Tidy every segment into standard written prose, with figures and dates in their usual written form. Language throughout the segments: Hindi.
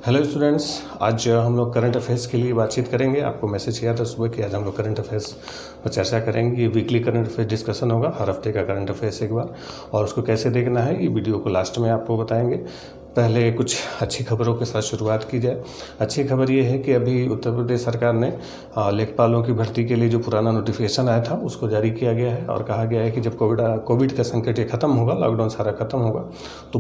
हेलो स्टूडेंट्स, आज हम लोग करंट अफेयर्स के लिए बातचीत करेंगे। आपको मैसेज किया था सुबह कि आज हम लोग करंट अफेयर्स पर चर्चा करेंगे। ये वीकली करंट अफेयर्स डिस्कशन होगा, हर हफ्ते का करंट अफेयर्स एक बार, और उसको कैसे देखना है ये वीडियो को लास्ट में आपको बताएंगे। पहले कुछ अच्छी खबरों के साथ शुरुआत की जाए। अच्छी खबर ये है कि अभी उत्तर प्रदेश सरकार ने लेखपालों की भर्ती के लिए जो पुराना नोटिफिकेशन आया था उसको जारी किया गया है और कहा गया है कि जब कोविड का संकट ये खत्म होगा, लॉकडाउन सारा खत्म होगा, तो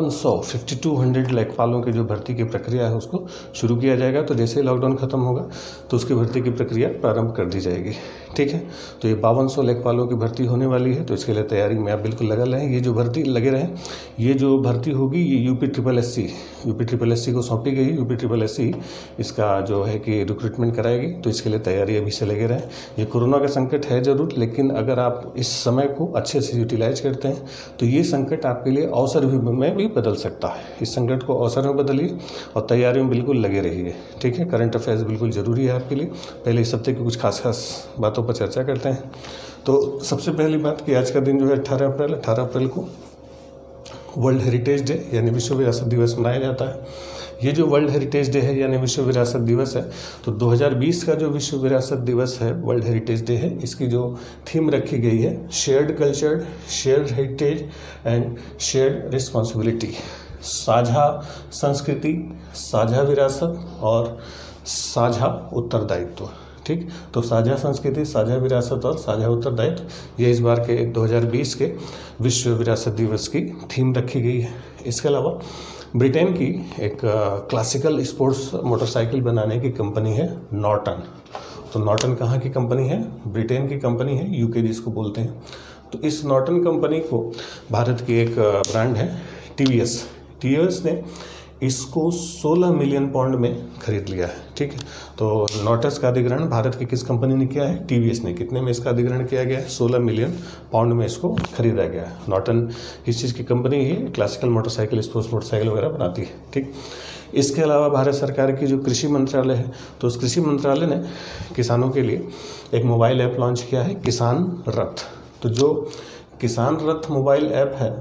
5200 लेखपालों की जो भर्ती की प्रक्रिया है उसको शुरू किया जाएगा। तो जैसे ही लॉकडाउन खत्म होगा तो उसकी भर्ती की प्रक्रिया प्रारंभ कर दी जाएगी। ठीक है, तो ये 5200 लेखपालों की भर्ती होने वाली है, तो इसके लिए तैयारी में आप बिल्कुल लगे रहें। ये जो भर्ती लगे रहें, ये जो भर्ती होगी ये यूपी ट्रिपल एस सी को सौंपी गई। यूपी ट्रिपल एस सी इसका जो है कि रिक्रूटमेंट कराएगी, तो इसके लिए तैयारी अभी से लगे रहें। ये कोरोना का संकट है जरूर, लेकिन अगर आप इस समय को अच्छे से यूटिलाइज करते हैं तो ये संकट आपके लिए अवसर में भी बदल सकता है। इस संकट को अवसर में बदलिए और तैयारियों में बिल्कुल लगे रहिए। ठीक है, करंट अफेयर्स बिल्कुल ज़रूरी है आपके लिए। पहले इस हफ्ते की कुछ खास बातों पर चर्चा करते हैं। तो सबसे पहली बात कि आज का दिन जो है 18 अप्रैल को वर्ल्ड हेरिटेज डे यानी विश्व विरासत दिवस मनाया जाता है। ये जो वर्ल्ड हेरिटेज डे है यानी विश्व विरासत दिवस है, तो 2020 का जो विश्व विरासत दिवस है, वर्ल्ड हेरिटेज डे है, इसकी जो थीम रखी गई है shared culture, shared heritage and shared responsibility. साझा संस्कृति, साझा विरासत और साझा उत्तरदायित्व। ठीक, तो साझा संस्कृति, साझा विरासत और साझा उत्तरदायित्व ये इस बार के 2020 के विश्व विरासत दिवस की थीम रखी गई है। इसके अलावा ब्रिटेन की एक क्लासिकल स्पोर्ट्स मोटरसाइकिल बनाने की कंपनी है नॉर्टन। तो नॉर्टन कहाँ की कंपनी है? ब्रिटेन की कंपनी है, यूके जिसको बोलते हैं। तो इस नॉर्टन कंपनी को भारत की एक ब्रांड है टीवीएस ने इसको 16 मिलियन पाउंड में खरीद लिया है। ठीक है, तो नॉर्टस का अधिग्रहण भारत की किस कंपनी ने किया है? टीवीएस ने। कितने में इसका अधिग्रहण किया गया है? 16 मिलियन पाउंड में इसको खरीदा गया है। नॉर्टन किस चीज़ की कंपनी है? क्लासिकल मोटरसाइकिल, स्पोर्ट्स मोटरसाइकिल वगैरह बनाती है। ठीक, इसके अलावा भारत सरकार की जो कृषि मंत्रालय है, तो उस कृषि मंत्रालय ने किसानों के लिए एक मोबाइल ऐप लॉन्च किया है, किसान रथ। तो जो किसान रथ मोबाइल ऐप है,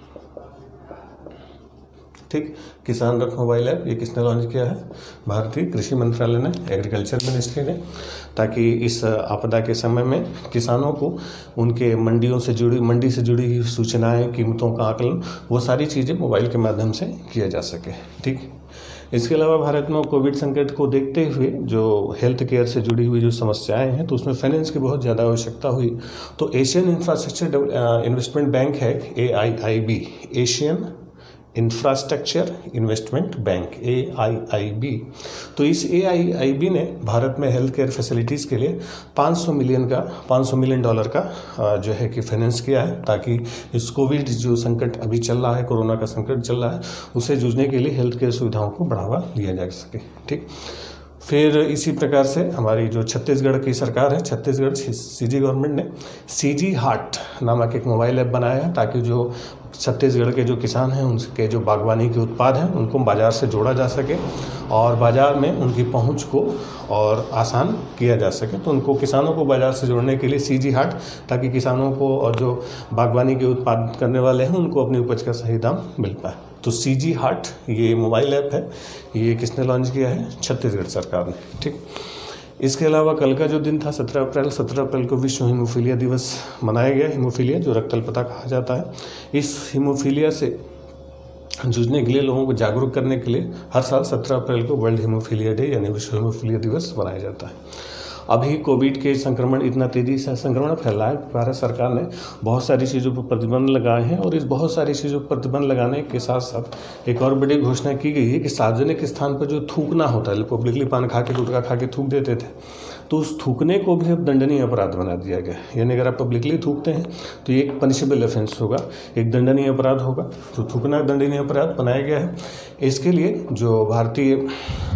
ठीक, किसान रथ मोबाइल ऐप, ये किसने लॉन्च किया है? भारतीय कृषि मंत्रालय ने, एग्रीकल्चर मिनिस्ट्री ने, ताकि इस आपदा के समय में किसानों को उनके मंडी से जुड़ी हुई सूचनाएं, कीमतों का आकलन, वो सारी चीज़ें मोबाइल के माध्यम से किया जा सके। ठीक, इसके अलावा भारत में कोविड संकट को देखते हुए जो हेल्थ केयर से जुड़ी हुई जो समस्याएं हैं, तो उसमें फाइनेंस की बहुत ज़्यादा आवश्यकता हुई। तो एशियन इंफ्रास्ट्रक्चर इन्वेस्टमेंट बैंक है AIIB, Asian infrastructure investment bank, AIIB। तो इस AIIB ने भारत में हेल्थ केयर फैसिलिटीज़ के लिए $500 मिलियन का जो है कि फाइनेंस किया है, ताकि इस कोविड जो संकट अभी चल रहा है, कोरोना का संकट चल रहा है, उसे जूझने के लिए हेल्थ केयर सुविधाओं को बढ़ावा दिया जा सके। ठीक, फिर इसी प्रकार से हमारी जो छत्तीसगढ़ की सरकार है, छत्तीसगढ़ CG गवर्नमेंट ने CG हाट नामक एक मोबाइल ऐप बनाया है, ताकि जो छत्तीसगढ़ के जो किसान हैं उनके जो बागवानी के उत्पाद हैं उनको बाज़ार से जोड़ा जा सके और बाज़ार में उनकी पहुंच को और आसान किया जा सके। तो उनको, किसानों को बाज़ार से जोड़ने के लिए CG हाट, ताकि किसानों को और जो बागवानी के उत्पाद करने वाले हैं उनको अपनी उपज का सही दाम मिल पाए। तो CG हाट ये मोबाइल ऐप है, ये किसने लॉन्च किया है? छत्तीसगढ़ सरकार ने। ठीक, इसके अलावा कल का जो दिन था 17 अप्रैल को विश्व हीमोफीलिया दिवस मनाया गया। हीमोफीलिया जो रक्तअल्पता कहा जाता है, इस हीमोफीलिया से जूझने के लिए, लोगों को जागरूक करने के लिए हर साल 17 अप्रैल को वर्ल्ड हीमोफीलिया डे यानी विश्व हीमोफीलिया दिवस मनाया जाता है। अभी कोविड के संक्रमण इतना तेज़ी से संक्रमण फैला है, भारत सरकार ने बहुत सारी चीज़ों पर प्रतिबंध लगाए हैं, और इस बहुत सारी चीज़ों पर प्रतिबंध लगाने के साथ साथ एक और बड़ी घोषणा की गई है कि सार्वजनिक स्थान पर जो थूकना होता है, पब्लिकली पान खा के, गुटखा खा के थूक देते थे, तो उस थूकने को भी अब दंडनीय अपराध बना दिया गया। यानी अगर आप पब्लिकली थूकते हैं तो ये एक पनिशेबल ऑफेंस होगा, एक दंडनीय अपराध होगा। तो थूकना दंडनीय अपराध बनाया गया है। इसके लिए जो भारतीय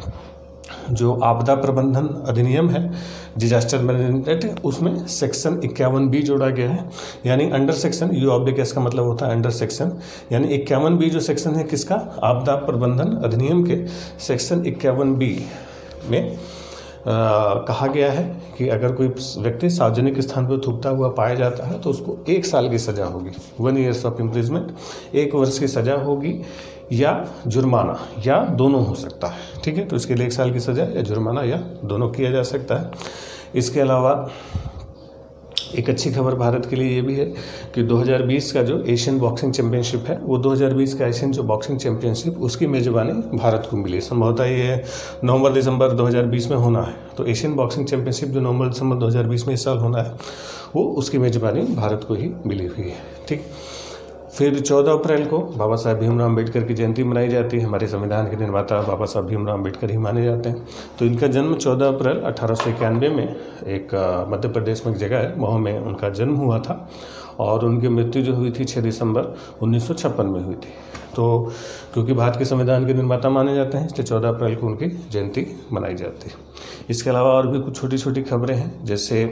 जो आपदा प्रबंधन अधिनियम है, डिजास्टर मैनेजमेंट एक्ट, उसमें सेक्शन 51B जोड़ा गया है। यानी अंडर सेक्शन, U/S का मतलब होता है अंडर सेक्शन, यानी 51B जो सेक्शन है किसका? आपदा प्रबंधन अधिनियम के सेक्शन 51B में कहा गया है कि अगर कोई व्यक्ति सार्वजनिक स्थान पर थूकता हुआ पाया जाता है तो उसको 1 साल की सज़ा होगी, 1 ईयर ऑफ इम्प्रिजमेंट, 1 वर्ष की सज़ा होगी, या जुर्माना या दोनों हो सकता है। ठीक है, तो इसके लिए 1 साल की सज़ा या जुर्माना या दोनों किया जा सकता है। इसके अलावा एक अच्छी खबर भारत के लिए ये भी है कि 2020 का जो एशियन बॉक्सिंग चैंपियनशिप है, वो 2020 का एशियन जो बॉक्सिंग चैंपियनशिप उसकी मेज़बानी भारत को मिली। संभवतः ये नवंबर-दिसंबर 2020 में होना है। तो एशियन बॉक्सिंग चैंपियनशिप जो नवंबर-दिसंबर 2020 में इस साल होना है, वो उसकी मेज़बानी भारत को ही मिली हुई है। ठीक, फिर 14 अप्रैल को बाबा साहब भीमराव अम्बेडकर की जयंती मनाई जाती है। हमारे संविधान के निर्माता बाबा साहब भीमराव अम्बेडकर ही माने जाते हैं। तो इनका जन्म 14 अप्रैल 1891 में एक मध्य प्रदेश में एक जगह है, मऊ में उनका जन्म हुआ था और उनकी मृत्यु जो हुई थी 6 दिसंबर 1956 में हुई थी। तो क्योंकि भारत के संविधान के निर्माता माने जाते हैं, इसलिए 14 अप्रैल को उनकी जयंती मनाई जाती है। इसके अलावा और भी कुछ छोटी छोटी खबरें हैं, जैसे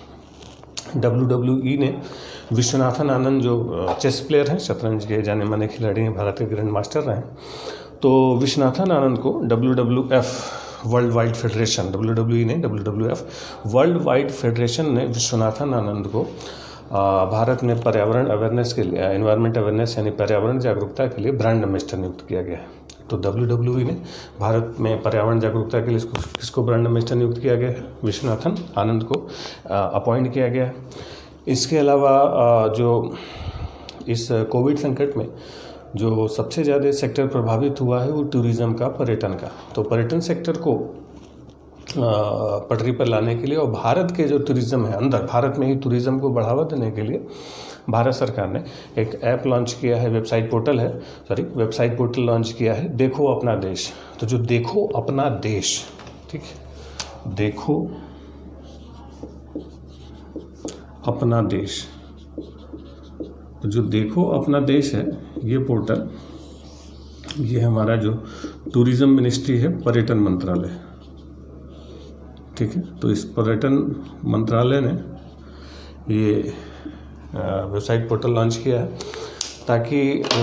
WWE ने विश्वनाथन आनंद जो चेस प्लेयर हैं, शतरंज के जाने माने खिलाड़ी हैं, भारत के ग्रैंड मास्टर रहे, तो विश्वनाथन आनंद को WWF world wide federation, WWE नहीं WWF वर्ल्ड वाइड फेडरेशन ने विश्वनाथन आनंद को भारत में पर्यावरण अवेयरनेस के लिए, एनवायरमेंट अवेयरनेस यानी पर्यावरण जागरूकता के लिए ब्रांड एम्बेसडर नियुक्त किया गया है। तो WWE ने भारत में पर्यावरण जागरूकता के लिए किसको ब्रांड एम्बेसडर नियुक्त किया गया है? विश्वनाथन आनंद को अपॉइंट किया गया है। इसके अलावा जो इस कोविड संकट में जो सबसे ज़्यादा सेक्टर प्रभावित हुआ है वो टूरिज़्म का, पर्यटन का। तो पर्यटन सेक्टर को पटरी पर लाने के लिए और भारत के जो टूरिज़्म है, अंदर भारत में ही टूरिज़्म को बढ़ावा देने के लिए भारत सरकार ने एक ऐप लॉन्च किया है, वेबसाइट पोर्टल लॉन्च किया है, देखो अपना देश। तो जो देखो अपना देश, ठीक है, देखो अपना देश, तो जो देखो अपना देश है ये पोर्टल, ये हमारा जो टूरिज़्म मिनिस्ट्री है, पर्यटन मंत्रालय, ठीक है। तो इस पर्यटन मंत्रालय ने ये वेबसाइट पोर्टल लॉन्च किया है ताकि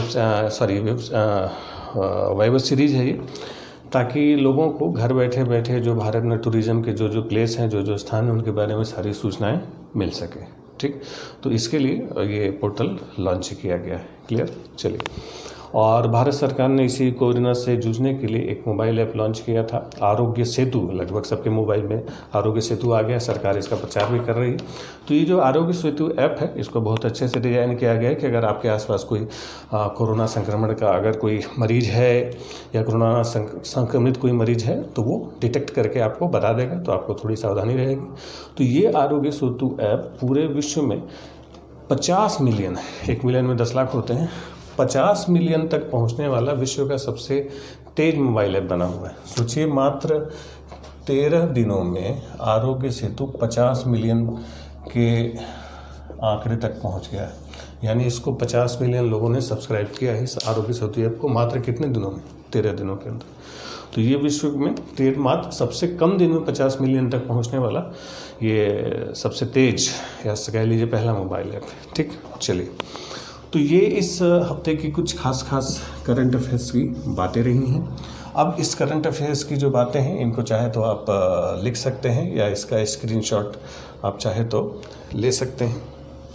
वेब सीरीज है ये, ताकि लोगों को घर बैठे बैठे जो भारत में टूरिज़्म के जो प्लेस हैं, जो स्थान हैं, उनके बारे में सारी सूचनाएं मिल सके। ठीक, तो इसके लिए ये पोर्टल लॉन्च किया गया है। क्लियर? चलिए, और भारत सरकार ने इसी कोरोना से जूझने के लिए एक मोबाइल ऐप लॉन्च किया था, आरोग्य सेतु। लगभग सबके मोबाइल में आरोग्य सेतु आ गया, सरकार इसका प्रचार भी कर रही है। तो ये जो आरोग्य सेतु ऐप है, इसको बहुत अच्छे से डिज़ाइन किया गया है कि अगर आपके आसपास कोई कोरोना संक्रमण का अगर कोई मरीज है या कोरोना संक्रमित कोई मरीज है, तो वो डिटेक्ट करके आपको बता देगा, तो आपको थोड़ी सावधानी रहेगी। तो ये आरोग्य सेतु ऐप पूरे विश्व में 50 मिलियन, 1 मिलियन में 10 लाख होते हैं, 50 मिलियन तक पहुंचने वाला विश्व का सबसे तेज मोबाइल ऐप बना हुआ है। सोचिए, मात्र 13 दिनों में आरोग्य सेतु 50 मिलियन के आंकड़े तक पहुंच गया है। यानी इसको 50 मिलियन लोगों ने सब्सक्राइब किया है, इस आरोग्य सेतु ऐप को, मात्र कितने दिनों में? 13 दिनों के अंदर। तो ये विश्व में मात्र सबसे कम दिन में 50 मिलियन तक पहुंचने वाला ये सबसे तेज, या कह लीजिए पहला मोबाइल ऐप है। ठीक, चलिए, तो ये इस हफ्ते की कुछ खास करंट अफेयर्स की बातें रही हैं। अब इस करंट अफेयर्स की जो बातें हैं, इनको चाहे तो आप लिख सकते हैं या इसका स्क्रीनशॉट आप चाहे तो ले सकते हैं।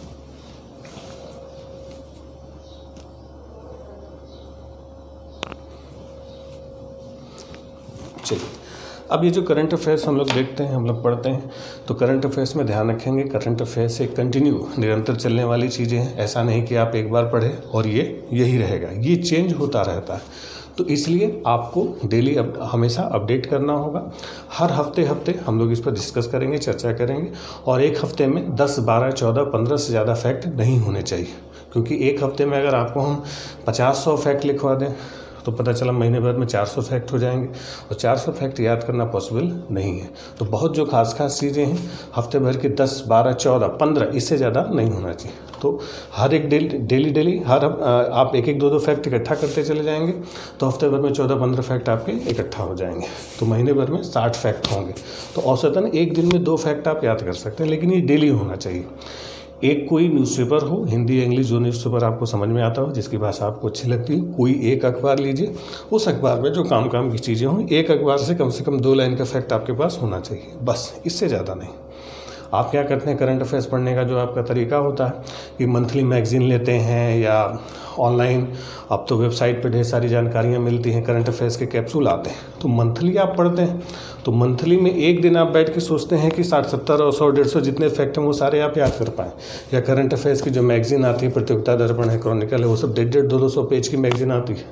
चलिए, अब ये जो करंट अफेयर्स हम लोग देखते हैं, हम लोग पढ़ते हैं, तो करंट अफेयर्स में ध्यान रखेंगे, करंट अफेयर्स एक निरंतर चलने वाली चीज़ें हैं। ऐसा नहीं कि आप एक बार पढ़े और ये यही रहेगा, ये चेंज होता रहता है। तो इसलिए आपको डेली हमेशा अपडेट करना होगा। हर हफ्ते हम लोग इस पर डिस्कस करेंगे, चर्चा करेंगे, और एक हफ्ते में 10, 12, 14, 15 से ज़्यादा फैक्ट नहीं होने चाहिए, क्योंकि एक हफ्ते में अगर आपको हम 50-100 फैक्ट लिखवा दें तो पता चला महीने भर में 400 फैक्ट हो जाएंगे, और 400 फैक्ट याद करना पॉसिबल नहीं है। तो बहुत जो खास चीज़ें हैं, हफ्ते भर के 10, 12, 14, 15, इससे ज़्यादा नहीं होना चाहिए। तो हर एक डेली आप एक 2 फैक्ट इकट्ठा करते चले जाएंगे, तो हफ्ते भर में 14-15 फैक्ट आपके इकट्ठा हो जाएंगे, तो महीने भर में 60 फैक्ट होंगे। तो औसतन एक दिन में 2 फैक्ट आप याद कर सकते हैं, लेकिन ये डेली होना चाहिए। एक कोई न्यूज़पेपर हो, हिंदी या इंग्लिश, जो न्यूज़पेपर आपको समझ में आता हो, जिसकी भाषा आपको अच्छी लगती है, कोई एक अखबार लीजिए, उस अखबार में जो काम की चीज़ें हों, एक अखबार से कम 2 लाइन का फैक्ट आपके पास होना चाहिए, बस, इससे ज़्यादा नहीं। आप क्या करते हैं, करंट अफेयर्स पढ़ने का जो आपका तरीका होता है कि मंथली मैगजीन लेते हैं या ऑनलाइन, अब तो वेबसाइट पे ढेर सारी जानकारियाँ मिलती हैं, करंट अफेयर्स के कैप्सूल आते हैं, तो मंथली आप पढ़ते हैं। तो मंथली में एक दिन आप बैठ के सोचते हैं कि 60, 70 और 100, 150 जितने फैक्ट हैं वो सारे आप याद कर पाएँ। या करंट अफेयर्स की जो मैगजीन आती है, प्रतियोगिता दर्पण है, क्रॉनिकल है, वो सब 150, 200 पेज की मैगजीन आती है।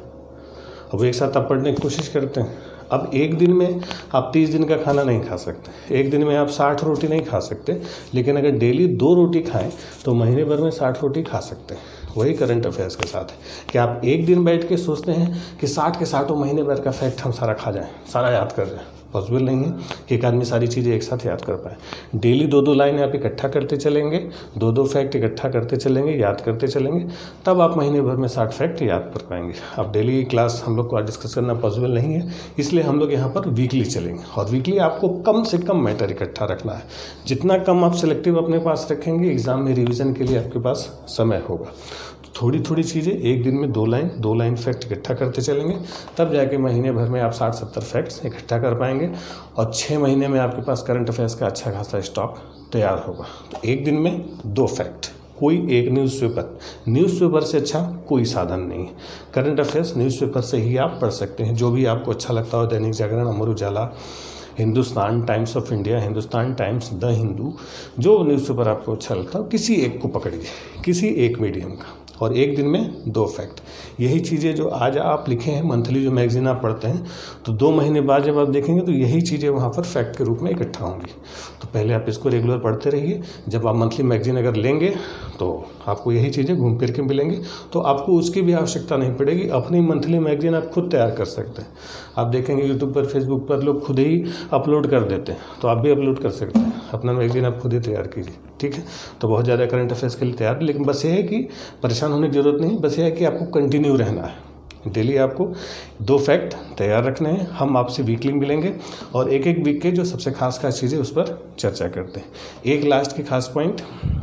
अब एक साथ आप पढ़ने की कोशिश करते हैं। अब एक दिन में आप 30 दिन का खाना नहीं खा सकते, एक दिन में आप 60 रोटी नहीं खा सकते, लेकिन अगर डेली 2 रोटी खाएं तो महीने भर में 60 रोटी खा सकते हैं। वही करंट अफेयर्स के साथ है कि आप एक दिन बैठ के सोचते हैं कि 60 के 60 महीने भर का फैक्ट हम सारा खा जाएं, सारा याद कर जाएं। पॉसिबल नहीं है कि एक आदमी सारी चीज़ें एक साथ याद कर पाए। डेली 2-2 लाइन आप इकट्ठा करते चलेंगे, 2-2 फैक्ट इकट्ठा करते चलेंगे, याद करते चलेंगे, तब आप महीने भर में 60 फैक्ट याद कर पाएंगे। अब डेली क्लास हम लोग को डिस्कस करना पॉसिबल नहीं है, इसलिए हम लोग यहाँ पर वीकली चलेंगे। और वीकली आपको कम से कम मैटर इकट्ठा रखना है। जितना कम आप सिलेक्टिव अपने पास रखेंगे, एग्जाम में रिविजन के लिए आपके पास समय होगा। थोड़ी थोड़ी चीज़ें एक दिन में 2 लाइन फैक्ट इकट्ठा करते चलेंगे, तब जाके महीने भर में आप 60-70 फैक्ट्स इकट्ठा कर पाएंगे और 6 महीने में आपके पास करंट अफेयर्स का अच्छा खासा स्टॉक तैयार होगा। तो एक दिन में 2 फैक्ट, कोई एक न्यूज़पेपर से अच्छा कोई साधन नहीं है। करंट अफेयर्स न्यूज़पेपर से ही आप पढ़ सकते हैं, जो भी आपको अच्छा लगता हो, Dainik Jagran, Amar Ujala, Hindustan times of India, Hindustan times, the Hindu, जो न्यूज़पेपर आपको अच्छा लगता हो, किसी एक को पकड़िए, किसी एक मीडियम का, और एक दिन में 2 फैक्ट। यही चीज़ें जो आज आप लिखे हैं, मंथली जो मैगजीन आप पढ़ते हैं, तो 2 महीने बाद जब आप देखेंगे तो यही चीज़ें वहाँ पर फैक्ट के रूप में इकट्ठा होंगी। तो पहले आप इसको रेगुलर पढ़ते रहिए। जब आप मंथली मैगजीन अगर लेंगे तो आपको यही चीज़ें घूम फिर के मिलेंगी, तो आपको उसकी भी आवश्यकता नहीं पड़ेगी। अपनी मंथली मैगजीन आप खुद तैयार कर सकते हैं। आप देखेंगे यूट्यूब पर, फेसबुक पर लोग खुद ही अपलोड कर देते हैं, तो आप भी अपलोड कर सकते हैं। अपना मैगजीन आप खुद ही तैयार कीजिए, ठीक है। तो बहुत ज़्यादा करंट अफेयर्स के लिए तैयार, लेकिन बस ये है कि परेशान होने की जरूरत नहीं, बस ये है कि आपको कंटिन्यू रहना है। डेली आपको 2 फैक्ट तैयार रखने हैं। हम आपसे वीकली मिलेंगे और एक एक वीक के जो सबसे खास चीज़ें उस पर चर्चा करते हैं। एक लास्ट की खास पॉइंट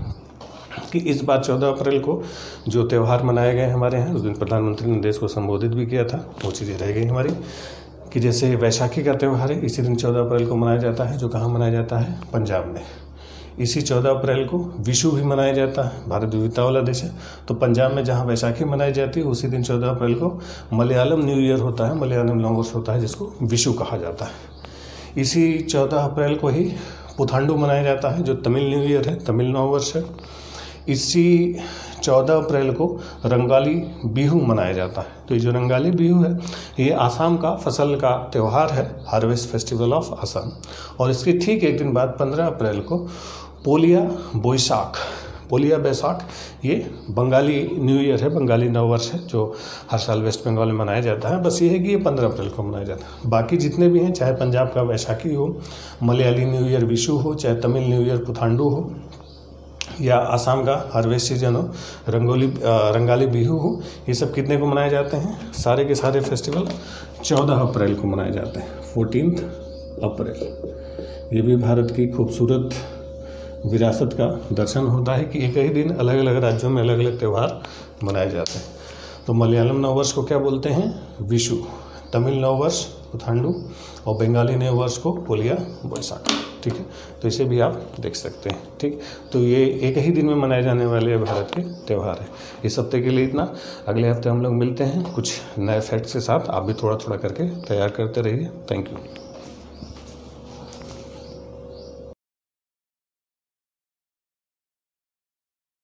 कि इस बार 14 अप्रैल को जो त्यौहार मनाए गए हमारे यहाँ, उस दिन प्रधानमंत्री ने देश को संबोधित भी किया था, वो चीज़ें रह गई हमारी। कि जैसे वैशाखी का त्यौहार है, इसी दिन 14 अप्रैल को मनाया जाता है, जो कहाँ मनाया जाता है, पंजाब में। इसी 14 अप्रैल को विशु भी मनाया जाता है। भारत विविधता वाला देश है, तो पंजाब में जहाँ वैशाखी मनाई जाती है, उसी दिन 14 अप्रैल को मलयालम न्यू ईयर होता है, मलयालम नववर्ष होता है, जिसको विशु कहा जाता है। इसी 14 अप्रैल को ही पुथांडु मनाया जाता है, जो तमिल न्यू ईयर है, तमिल नववर्ष है। इसी 14 अप्रैल को रंगाली बिहू मनाया जाता है। तो ये जो रंगाली बिहू है, ये आसाम का फसल का त्यौहार है, हार्वेस्ट फेस्टिवल ऑफ आसाम। और इसके ठीक एक दिन बाद 15 अप्रैल को पोलिया बैसाख, ये बंगाली न्यू ईयर है, बंगाली नववर्ष है, जो हर साल वेस्ट बंगाल में मनाया जाता है। बस ये है कि ये 15 अप्रैल को मनाया जाता है। बाकी जितने भी हैं, चाहे पंजाब का वैशाखी हो, मलयाली न्यू ईयर विशु हो, चाहे तमिल न्यू ईयर पुथांडु हो, या आसाम का हार्वेस्ट सीजन हो, रंगाली बिहू हो, ये सब कितने को मनाए जाते हैं? सारे के सारे फेस्टिवल 14 अप्रैल को मनाए जाते हैं, 14 अप्रैल। ये भी भारत की खूबसूरत विरासत का दर्शन होता है कि एक ही दिन अलग अलग राज्यों में अलग अलग त्यौहार मनाए जाते हैं। तो मलयालम नववर्ष को क्या बोलते हैं? विशु। तमिल नववर्ष पुथांडु, और बंगाली नववर्ष को पोलिया बैसाख, ठीक है। तो इसे भी आप देख सकते हैं, ठीक। तो ये एक ही दिन में मनाए जाने वाले भारत के त्यौहार है। इस हफ्ते के लिए इतना। अगले हफ्ते हम लोग मिलते हैं कुछ नए फैक्ट्स के साथ। आप भी थोड़ा थोड़ा करके तैयार करते रहिए। Thank you.